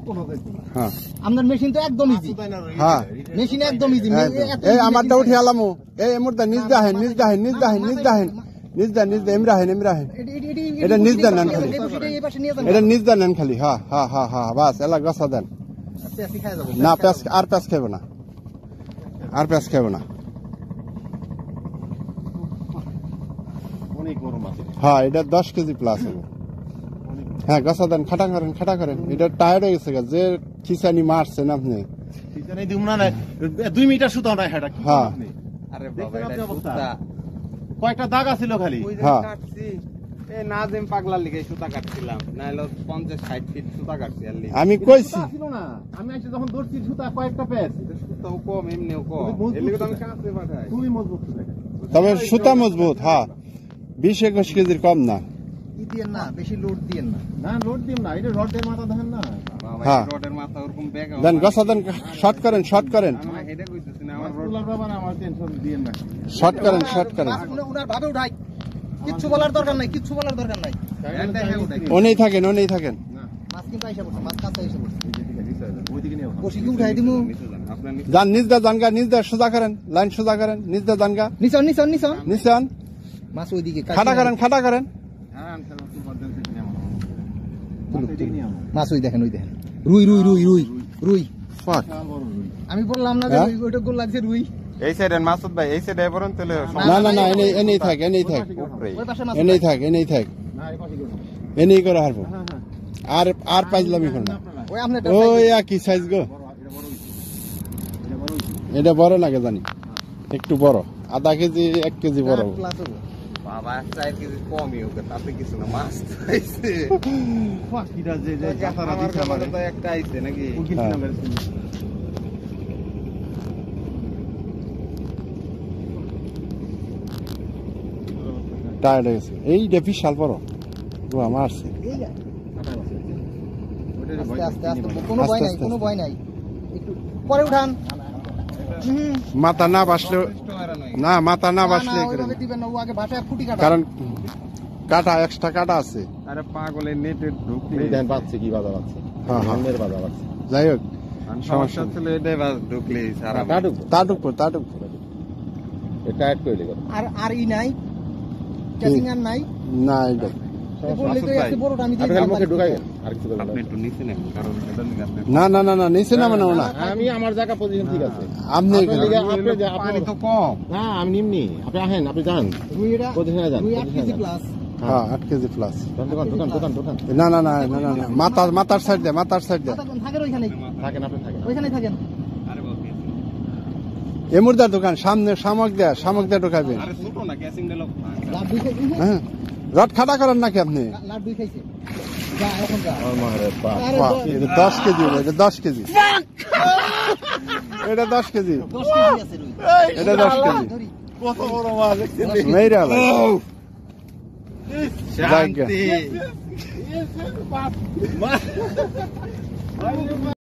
হ্যাঁ আপনার মেশিন তো একদম ইজি। হ্যাঁ মেশিন একদম ইজি। এই আমারটা উঠে আলামো এই মুর্দা নিজ দাহেন নিজ দাহেন নিজ দাহেন নিজ দাহেন নিজ দা নিজ দা এমরাহেন এমরাহেন এটা নিজ দা নেন খালি এটা নিজ দা নেন খালি। হ্যাঁ হ্যাঁ হ্যাঁ হ্যাঁ বাস এলা গসা দেন না পেঁয়াজ আর পেঁয়াজ খাইব না আর পেঁয়াজ খাইব না। হ্যাঁ এটা 10 কেজি প্লাস হবে। হ্যাঁ গসা দেন খাটা করেন এটা টায়ার্ড হয়ে গেছে যে খিসানি মারছেন আপনি। 2 মিটার সুতা না হেডা। হ্যাঁ আরে বাবা এটা সুতা কয়টা দাগ আছিল খালি। হ্যাঁ কাটছি এই নাজিম পাগলার লিগে সুতা কাটছিলাম নাইলো 50-60 ফিট সুতা কাটছি আর লিগে আমি কইছি ছিল না আমি আইছি যখন ধরছি সুতা কয়েকটা পেস সুতাও কম এমনিও কম এর লিগে তো আমি কাছে পাঠাই খুবই মজবুত সুতা। তবে সুতা মজবুত। হ্যাঁ 20-21 কেজির কম না। ই দিয়েন না, বেশি লোড দিয়েন না। না লোড দিম না এটা রডের মাথা দেখেন না। বাবা হ্যাঁ। রডের মাথা ওরকম ব্যাগ দেন গসা দেন শর্ট করেন আমি হেডে কইতেছি না আমার রড রোলার বাবা না আমার টেনশন দিয়েন না। শর্ট করেন উনার ভাবে উঠাই, কিচ্ছু বলার দরকার নাই। ওনেই থাকেন মাছ কিন্তু আইসা পড়ছে, মাছ কাঁচা আইসা পড়ছে। ওইদিকে নিয়ে বসি কি উঠাই দিমু? যান নিজ দা জানগা নিজ দা সোজা করেন লাইন সোজা করেন নিজ দা জানগা নিছন নিচান মাছ ওইদিকে খাটা করেন হ্যাঁ আনসার কি বলতেন সেখানে আমার এদিকে নিয়ে আমার মাছ ওই দেখেন রুই। ফাক আমি বললাম না যে ওইটা গোল লাগছে রুই। এই সাইডে মাসুদ ভাই এই সাইডে বরং তাহলে না এনেই থাক ওই পাশে মাছ এনেই থাক না এই পাশে করো। এনেই করে হারবো হ্যাঁ হ্যাঁ আর পাইলামি করো না। ওই আপনারটা ওই একই সাইজ গো। এটা বড় লাগে জানি একটু বড়, আধা কেজি 1 কেজি বড়। প্লাস হবে। বাবা 4 কেজি কমই হোক তাতে কিছু না মাছ আইছে ফাঁকিটা যে জাতারা আমার দিছে আমারে তো একটা আইছে নাকি উকিল হ্যাঁ। নামের টায়ার্ড হয়ে গেছে এইটা বিশাল বড় ও আমার আছে। এই যা। ওইটার আস্তে কোনো ভয় নাই একটু পরে উঠান। মাথা না বাসলে মাথা না বাসলে ওইভাবে দিবেন না, ও আগে ভাষায় ফুটি কাটা। কারণ কাটা এক্সট্রা কাটা আছে। আরে পাগলের নেটে ঢুকলে দেন পাচ্ছে কি বাধা পাচ্ছে। হ্যাঁ হ্যাঁ অন্যের বাধা পাচ্ছে। যাই হোক সমস্যা ছিল এটাই বাস ঢুকলে সারা তা ঢুকবো এটা অ্যাড করে দিও। আর ই নাই, চেকিং আর নাই। না এটা বললে তো এত বড়টা আমি দিয়ে আপনি দিলাম। মুখে ঢুকাই আর কিছু বলবেন আপনি একটু নিচে নেন কারণ এটা লিগে আপনি না নিচে না মানে না আমি আমার জায়গা পজিশন ঠিক আছে। আপনি পানি তো কম না আমি নিমনি আপনি আহেন আপনি যান রুইটা পজিশনে যান 8 কেজি প্লাস। হ্যাঁ 8 কেজি প্লাস। দোকান না মাথার সাইড দে থাকেন ওইখানে, থাকেন আপনি থাকেন ওইখানে থাকেন। এমুরদার দোকান সামনে শামক দেয়া ঢোকাবেন। আরে ছোট না গ্যাসিং দিলো লাভ দুই খাইছে, হ্যাঁ রড খাটা করেন নাকি আপনি? লাভ দুই খাইছে। যা এখন যা। আমারে বাপ আরে বাহ, এটা 10 কেজি এটা 10 কেজি এটা 10 কেজি 10 কেজি আছে রুই। এটা 10 কেজি ধরি। কত বড় মাছ মেরা ভাই শান্তি